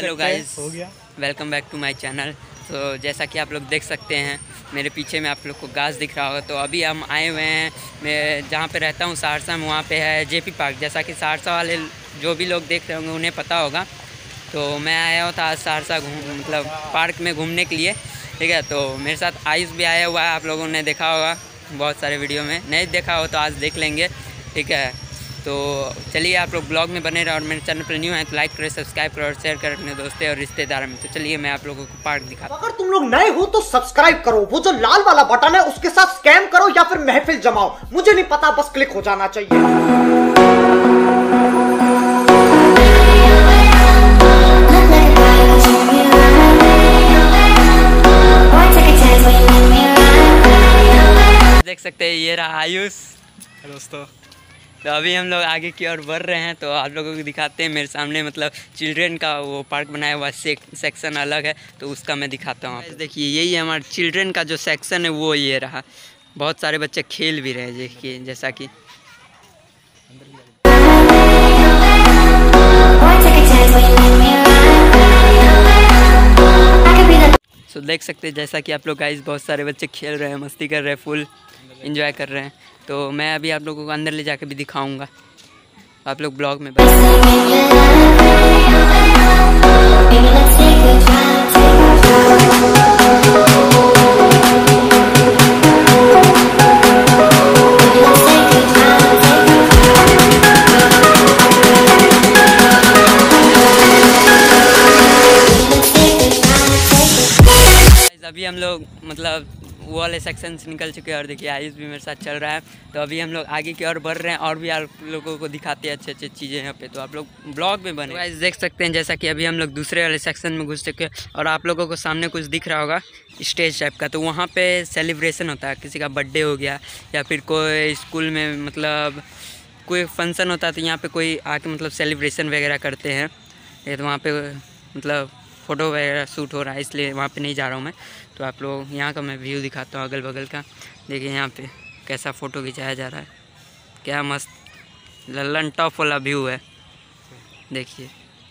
Hello guys, welcome back to my channel. तो जैसा कि आप लोग देख सकते हैं मेरे पीछे में आप लोग को घास दिख रहा होगा। तो अभी हम आए हुए हैं, मैं जहाँ पे रहता हूँ सहरसा में, वहाँ पे है जेपी पार्क। जैसा कि सहरसा वाले जो भी लोग देख रहे होंगे उन्हें पता होगा। तो मैं आया हुआ था सहरसा मतलब पार्क में घूमने के लिए, ठीक है। तो मेरे साथ आयुष भी आया हुआ है, आप लोगों ने देखा होगा बहुत सारे वीडियो में। नहीं देखा हो तो आज देख लेंगे, ठीक है। तो चलिए आप लोग ब्लॉग में बने रहे, और मेरे चैनल पर न्यू है तो लाइक करें, सब्सक्राइब करें और शेयर करें अपने दोस्तों और रिश्तेदारों में। तो चलिए मैं आप लोगों को पार्क दिखाता हूं। अगर तुम लोग नए हो तो सब्सक्राइब करो, वो जो लाल वाला बटन है उसके साथ स्कैम करो या फिर महफिल जमाओ, मुझे नहीं पता, बस क्लिक हो जाना चाहिए। देख सकते हैं ये रहा आयुष दोस्तों। तो अभी हम लोग आगे की ओर बढ़ रहे हैं, तो आप लोगों को दिखाते हैं। मेरे सामने मतलब चिल्ड्रेन का वो पार्क बनाया हुआ सेक्शन अलग है, तो उसका मैं दिखाता हूँ। देखिए यही हमारा चिल्ड्रेन का जो सेक्शन है वो ये रहा। बहुत सारे बच्चे खेल भी रहे हैं, देखिए जैसा कि तो देख सकते हैं जैसा कि आप लोग गाइस बहुत सारे बच्चे खेल रहे हैं, मस्ती कर रहे हैं, फुल एंजॉय कर रहे हैं। तो मैं अभी आप लोगों को अंदर ले जाकर भी दिखाऊंगा, आप लोग ब्लॉग में अभी हम लोग मतलब वो वाले सेक्शन से निकल चुके हैं, और देखिए आयुष भी मेरे साथ चल रहा है। तो अभी हम लोग आगे की ओर बढ़ रहे हैं, और भी आप लोगों को दिखाते हैं अच्छे अच्छे चीज़ें यहाँ पे। तो आप लोग ब्लॉग में बने। तो देख सकते हैं जैसा कि अभी हम लोग दूसरे वाले सेक्शन में घुस चुके हैं, और आप लोगों को सामने कुछ दिख रहा होगा स्टेज टाइप का। तो वहाँ पे सेलिब्रेशन होता है, किसी का बर्थडे हो गया या फिर कोई स्कूल में मतलब कोई फंक्शन होता है, तो यहाँ पर कोई आके मतलब सेलिब्रेशन वगैरह करते हैं। तो वहाँ पर मतलब फ़ोटो वगैरह शूट हो रहा है, इसलिए वहाँ पे नहीं जा रहा हूँ मैं। तो आप लोग यहाँ का मैं व्यू दिखाता हूँ अगल बगल का। देखिए यहाँ पे कैसा फ़ोटो खिंचाया जा रहा है, क्या मस्त लल्लन टॉप वाला व्यू है। देखिए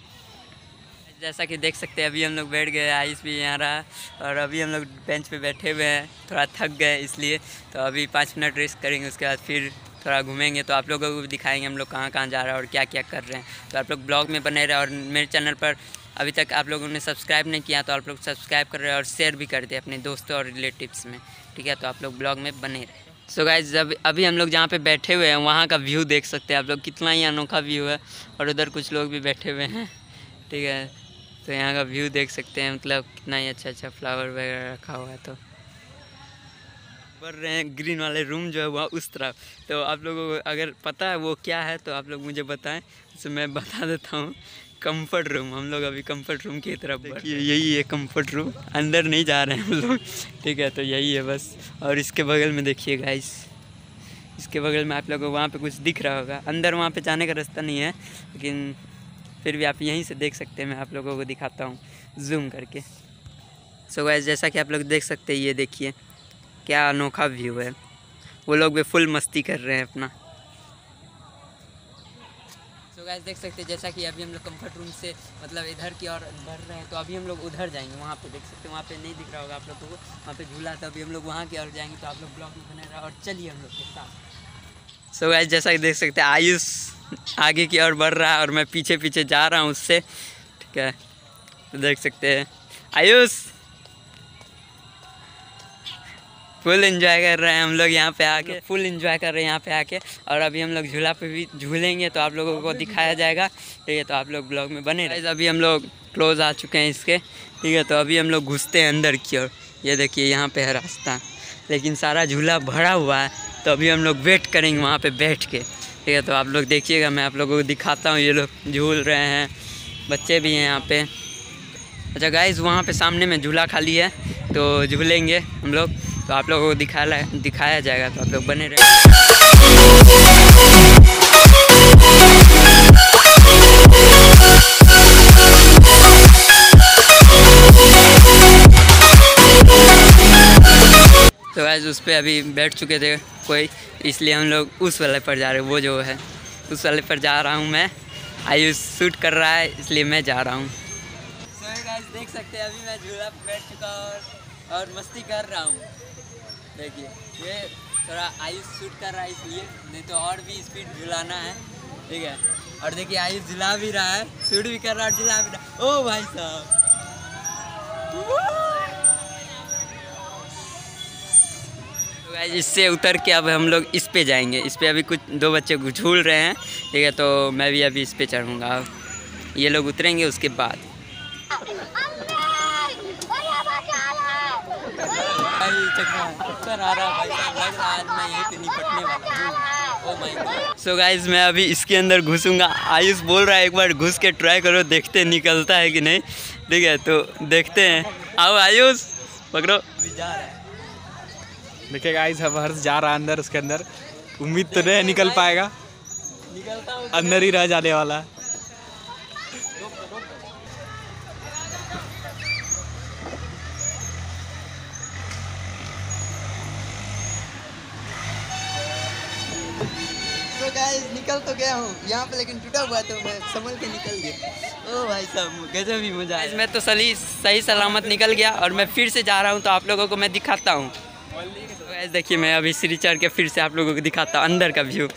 जैसा कि देख सकते हैं अभी हम लोग बैठ गए, आयुष भी यहाँ रहा, और अभी हम लोग बेंच पे बैठे हुए हैं, थोड़ा थक गए इसलिए। तो अभी 5 मिनट रेस्ट करेंगे, उसके बाद फिर थोड़ा घूमेंगे। तो आप लोगों को भी दिखाएंगे हम लोग कहाँ कहाँ जा रहे हैं और क्या क्या कर रहे हैं। तो आप लोग ब्लॉग में बने रहे, और मेरे चैनल पर अभी तक आप लोगों ने सब्सक्राइब नहीं किया तो आप लोग सब्सक्राइब कर रहे हैं और शेयर भी कर दे अपने दोस्तों और रिलेटिव्स में, ठीक है। तो आप लोग ब्लॉग में बने रहे। सो गाइस अभी हम लोग जहाँ पे बैठे हुए हैं वहाँ का व्यू देख सकते हैं आप लोग, कितना ही अनोखा व्यू है। और उधर कुछ लोग भी बैठे हुए हैं, ठीक है। तो यहाँ का व्यू देख सकते हैं, मतलब कितना ही अच्छा अच्छा फ्लावर वगैरह रखा हुआ है। तो बढ़ रहे हैं ग्रीन वाले रूम जो है वह उस तरफ। तो आप लोगों को अगर पता है वो क्या है तो आप लोग मुझे बताएं, तो मैं बता देता हूँ। कंफर्ट रूम, हम लोग अभी कंफर्ट रूम की तरफ देखिए, यही है कंफर्ट रूम। अंदर नहीं जा रहे हैं हम लोग, ठीक है। तो यही है बस। और इसके बगल में देखिए गाइस, इसके बगल में आप लोगों को वहाँ पे कुछ दिख रहा होगा। अंदर वहाँ पे जाने का रास्ता नहीं है, लेकिन फिर भी आप यहीं से देख सकते हैं। मैं आप लोगों को दिखाता हूँ जूम करके। सो गाइस जैसा कि आप लोग देख सकते हैं, ये देखिए क्या अनोखा व्यू है। वो लोग भी फुल मस्ती कर रहे हैं अपना। तो गाइस देख सकते हैं जैसा कि अभी हम लोग कंफर्ट रूम से मतलब इधर की ओर बढ़ रहे हैं। तो अभी हम लोग उधर जाएंगे, वहाँ पे देख सकते हैं, वहाँ पे नहीं दिख रहा होगा आप लोगों को, वहाँ पे झूला था। अभी हम लोग वहाँ की ओर जाएंगे, तो आप लोग ब्लॉग में बने रहे और चलिए हम लोग के साथ। सो गाइस जैसा कि देख सकते हैं आयुष आगे की ओर बढ़ रहा है और मैं पीछे पीछे जा रहा हूँ उससे, ठीक है। तो देख सकते हैं आयुष फुल एंजॉय कर रहे हैं हम लोग यहाँ पे आके, फुल एंजॉय कर रहे हैं यहाँ पे आके। और अभी हम लोग झूला पे भी झूलेंगे, तो आप लोगों को दिखाया जाएगा, ठीक है। तो आप लोग ब्लॉग में बने रहे। अभी हम लोग क्लोज आ चुके हैं इसके, ठीक है। तो अभी हम लोग घुसते हैं अंदर की ओर। ये देखिए यहाँ पे है रास्ता, लेकिन सारा झूला भरा हुआ है। तो अभी हम लोग वेट करेंगे वहाँ पर बैठ के, ठीक है। तो आप लोग देखिएगा, मैं आप लोगों को दिखाता हूँ। ये लोग झूल रहे हैं, बच्चे भी हैं यहाँ पे। अच्छा गाइस वहाँ पे सामने में झूला खाली है, तो झूलेंगे हम लोग। तो आप लोगों को दिखाया जाएगा, तो आप लोग बने रहे। तो गाइस उस पर अभी बैठ चुके थे कोई, इसलिए हम लोग उस वाले पर जा रहे हैं। वो जो है उस वाले पर जा रहा हूँ मैं, आयुष शूट कर रहा है इसलिए मैं जा रहा हूँ। गाइस देख सकते हैं अभी मैं झूला पे बैठ चुका और मस्ती कर रहा हूँ। देखिए ये थोड़ा आयुष शूट कर रहा है इसलिए, नहीं तो और भी स्पीड झुलाना है। ठीक है, और देखिए आयुष झुला भी रहा है, शूट भी कर रहा है और झुला भी रहा है। ओ भाई साहब, तो गाइस इससे उतर के अब हम लोग इस पे जाएंगे। इस पे अभी कुछ 2 बच्चे झूल रहे हैं। ठीक है, तो मैं भी अभी इस पे चढ़ूँगा। ये लोग उतरेंगे उसके बाद। सो गाइस मैं अभी इसके अंदर घुसूंगा। आयुष बोल रहा है एक बार घुस के ट्राई करो, देखते हैं निकलता है कि नहीं। ठीक है, तो देखते हैं। आओ आयुष, पकड़ो। देखिए गाइस अब हर्ष जा रहा है अंदर, उसके अंदर उम्मीद तो नहीं निकल पाएगा, अंदर ही रह जाने वाला है। तो गाइस निकल तो गया हूँ यहाँ पे, लेकिन टूटा हुआ तो मैं संभल के निकल गया। ओ भाई साहब गजब ही मजा आया। मैं तो सही सलामत निकल गया और मैं फिर से जा रहा हूँ, तो आप लोगों को मैं दिखाता हूँ। तो गाइस देखिए मैं अभी सीढ़ी चढ़ के फिर से आप लोगों को दिखाता हूँ अंदर का व्यू।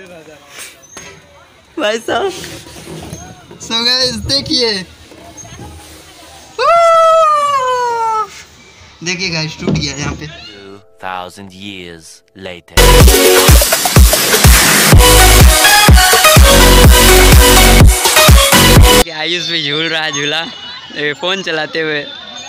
भाई साहब सो गाइस देखिए गाइस टूट गया यहाँ पे। 2000 years later. आयुष भी झूल रहा है झूला फ़ोन चलाते हुए।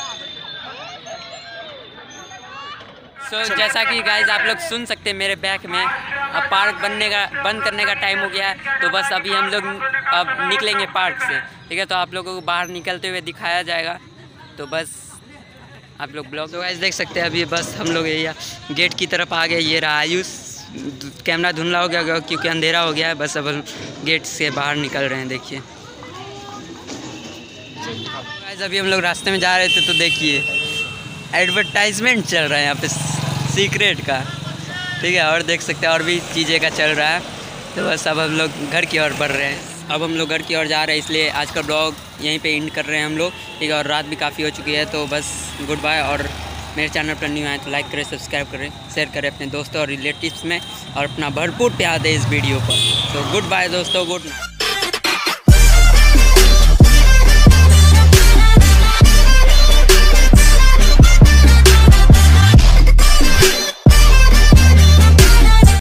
जैसा कि गाइस आप लोग सुन सकते हैं मेरे बैक में अब पार्क बंद करने का टाइम हो गया है। तो बस अभी हम लोग अब निकलेंगे पार्क से। ठीक है, तो आप लोगों को बाहर निकलते हुए दिखाया जाएगा। तो बस आप लोग ब्लॉग तो गाइस देख सकते हैं। अभी बस हम लोग ये गेट की तरफ आ गए। ये रहा आयुष, कैमरा धुंधला हो गया क्योंकि अंधेरा हो गया है। बस अब हम गेट से बाहर निकल रहे हैं। देखिए गाइस अभी हम लोग रास्ते में जा रहे थे, तो देखिए एडवर्टाइजमेंट चल रहा है यहाँ पे सीक्रेट का। ठीक है, और देख सकते हैं और भी चीज़ें का चल रहा है। तो बस अब हम लोग घर की ओर बढ़ रहे हैं। अब हम लोग घर की ओर जा रहे हैं, इसलिए आज का ब्लॉग यहीं पे एंड कर रहे हैं हम लोग। ठीक है, और रात भी काफ़ी हो चुकी है। तो बस गुड बाय। और मेरे चैनल पर न्यू आए तो लाइक करें, सब्सक्राइब करें, शेयर करें अपने दोस्तों और रिलेटिव्स में, और अपना भरपूर प्यार दें इस वीडियो पर। तो गुड बाय दोस्तों, गुड नाइट।